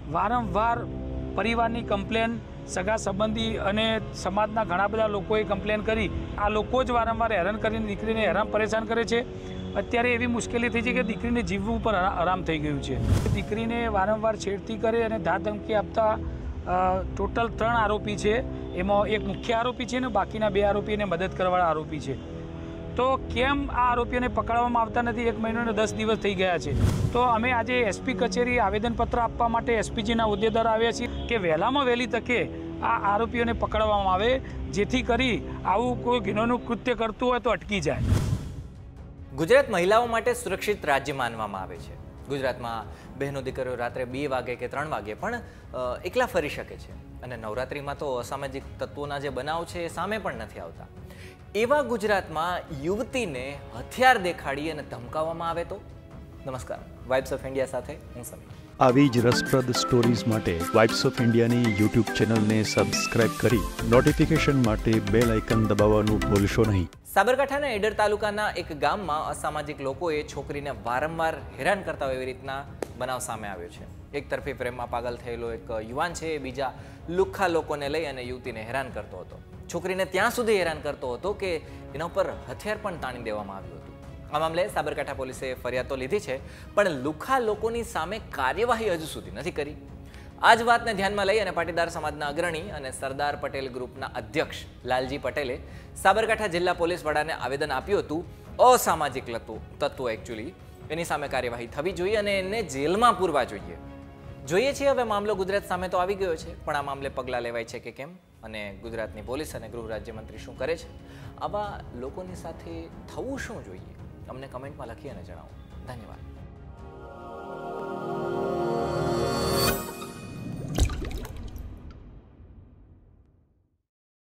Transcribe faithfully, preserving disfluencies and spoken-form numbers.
વારંવાર પરિવારની કમ્પ્લેન, સગા સંબંધી અને સમાજના ઘણા બધા લોકોએ કમ્પ્લેન કરી આ લોકો જ વારંવાર હેરાન કરીને દીકરીને હેરાન પરેશાન કરે છે। અત્યારે એવી મુશ્કેલી થઈ છે કે દીકરીને જીવવું પર આરામ થઈ ગયું છે। દીકરીને વારંવાર છેડતી કરે અને ધાક ધમકી આપતા ટોટલ ત્રણ આરોપી છે, એમાં એક મુખ્ય આરોપી છે ને બાકીના બે આરોપીને મદદ કરવાવાળા આરોપી છે। તો કેમ આ આરોપીઓને પકડવામાં આવતા નથી? એક મહિનો ને દસ દિવસ થઈ ગયા છે। તો અમે આજે એસપી કચેરી આવેદનપત્ર આપવા માટે એસપીજીના હોદ્દેદાર આવ્યા છીએ કે વહેલામાં વહેલી તકે આ આરોપીઓને પકડવામાં આવે, જેથી કરી આવું કોઈ ગુનાનું કૃત્ય કરતું હોય તો અટકી જાય। ગુજરાત મહિલાઓ માટે સુરક્ષિત રાજ્ય માનવામાં આવે છે। ગુજરાતમાં બહેનો દીકરીઓ રાત્રે બે વાગે કે ત્રણ વાગે પણ એકલા ફરી શકે છે અને નવરાત્રિમાં તો અસામાજિક તત્વોના જે બનાવ છે એ સામે પણ નથી આવતા। એવા ગુજરાતમાં યુવતીને હથિયાર દેખાડી અને ધમકાવવામાં આવે તો? નમસ્કાર, વાઇબ્સ ઓફ ઇન્ડિયા સાથે હું સમીર। આવી જ રસપ્રદ સ્ટોરીઝ માટે વાઇબ્સ ઓફ ઇન્ડિયાની યુટ્યુબ ચેનલને સબસ્ક્રાઇબ કરી નોટિફિકેશન માટે બેલ આઇકન દબાવવાનું ભૂલશો નહીં। સાબરકાંઠાના ઈડર તાલુકાના એક ગામમાં અસામાજિક લોકોએ છોકરીને વારંવાર હેરાન કરતા હોય એવી રીતના બનાવ સામે આવ્યો છે। એક તરફી પ્રેમમાં પાગલ થયેલો એક યુવાન છે, બીજા લુખ્ખા લોકોને લઈ અને યુવતીને હેરાન કરતો હતો। છોકરીને ત્યાં સુધી હેરાન કરતો હતો કે એના ઉપર હથિયાર પણ તાણી દેવામાં આવ્યું હતું। આ મામલે સાબરકાંઠા પોલીસે ફરિયાદ તો લીધી છે, પણ લુખ્ખા લોકોની સામે કાર્યવાહી હજુ સુધી નથી કરી। આ જ વાતને ધ્યાનમાં લઈ અને પાટીદાર સમાજના અગ્રણી અને સરદાર પટેલ ગ્રુપના અધ્યક્ષ લાલજી પટેલે સાબરકાંઠા જિલ્લા પોલીસ વડાને આવેદન આપ્યું હતું। અસામાજિક તત્વો એકચ્યુઅલી એની સામે કાર્યવાહી થવી જોઈએ અને એને જેલમાં પૂરવા જોઈએ। જોઈએ છીએ હવે મામલો ગુજરાત સામે તો આવી ગયો છે, પણ આ મામલે પગલાં લેવાય છે કે કેમ, અને ગુજરાતની પોલીસ અને ગૃહ રાજ્યમંત્રી શું કરે છે? આવા લોકોની સાથે થવું શું જોઈએ? અમને કમેન્ટમાં લખી અને જણાવો। ધન્યવાદ।